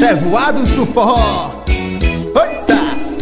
Revoados do Forró. Eita!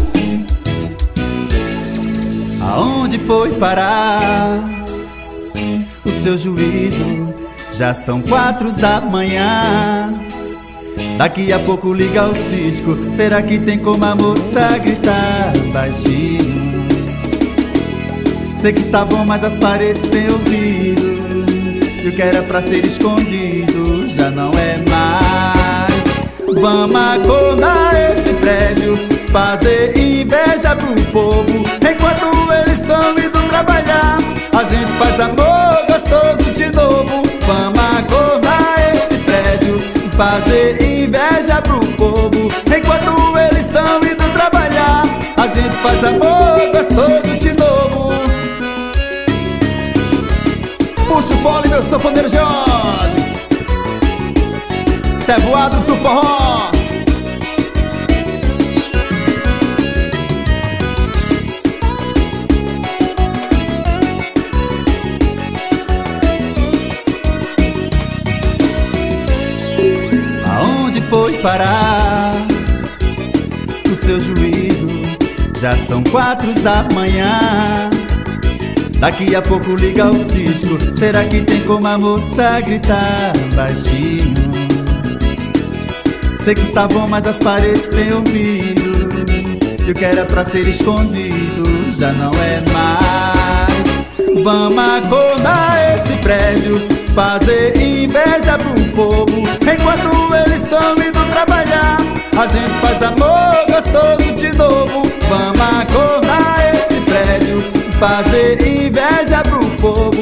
Aonde foi parar o seu juízo? Já são 4 da manhã. Daqui a pouco liga o cisco. Será que tem como a moça gritar baixinho? Sei que tá bom, mas as paredes têm ouvido. E o que era pra ser escondido já não é mais. Vamos acordar esse prédio, fazer inveja pro povo. Enquanto eles estão indo trabalhar, a gente faz amor gostoso de novo. Vamos acordar esse prédio, fazer inveja pro povo. Enquanto eles estão indo trabalhar, a gente faz amor gostoso de novo. Puxa o fole, meu sanfoneiro Jorge. Revoados do Forró. Aonde foi parar o seu juízo? Já são 4 da manhã. Daqui a pouco liga o cisco. Será que tem como a moça gritar baixinho? Sei que tá bom, mas as paredes têm ouvido. E o que era pra ser escondido já não é mais. Vamos acordar esse prédio, fazer inveja pro povo. Enquanto eles estão indo trabalhar, a gente faz amor gostoso de novo. Vamos acordar esse prédio, fazer inveja pro povo.